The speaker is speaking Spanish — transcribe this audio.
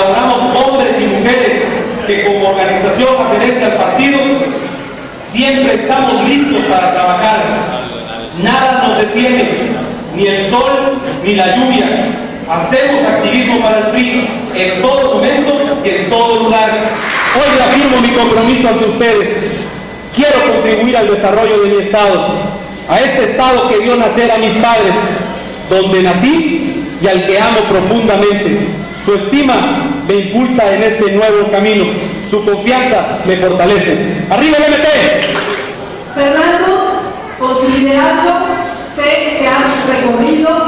colaboramos hombres y mujeres que como organización adherente al partido siempre estamos listos para trabajar. Nada nos detiene, ni el sol ni la lluvia. Hacemos activismo para el PRI en todo momento y en todo lugar. Hoy reafirmo mi compromiso ante ustedes. Quiero contribuir al desarrollo de mi estado, a este estado que vio nacer a mis padres, donde nací y al que amo profundamente. Su estima me impulsa en este nuevo camino. Su confianza me fortalece. ¡Arriba el MT! Fernando, con su liderazgo, sé que has recorrido